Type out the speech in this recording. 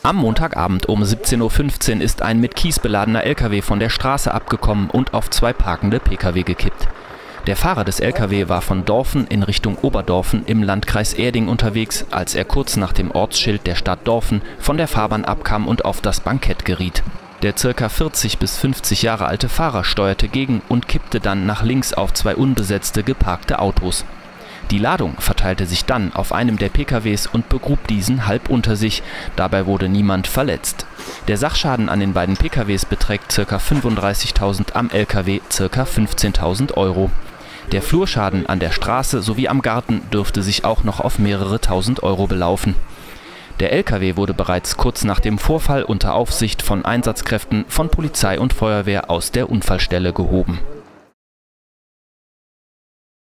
Am Montagabend um 17:15 Uhr ist ein mit Kies beladener LKW von der Straße abgekommen und auf zwei parkende Pkw gekippt. Der Fahrer des LKW war von Dorfen in Richtung Oberdorfen im Landkreis Erding unterwegs, als er kurz nach dem Ortsschild der Stadt Dorfen von der Fahrbahn abkam und auf das Bankett geriet. Der ca. 40 bis 50 Jahre alte Fahrer steuerte gegen und kippte dann nach links auf zwei unbesetzte geparkte Autos. Die Ladung verteilte sich dann auf einem der PKWs und begrub diesen halb unter sich. Dabei wurde niemand verletzt. Der Sachschaden an den beiden PKWs beträgt ca. 35.000, am LKW ca. 15.000 Euro. Der Flurschaden an der Straße sowie am Garten dürfte sich auch noch auf mehrere tausend Euro belaufen. Der LKW wurde bereits kurz nach dem Vorfall unter Aufsicht von Einsatzkräften von Polizei und Feuerwehr aus der Unfallstelle gehoben.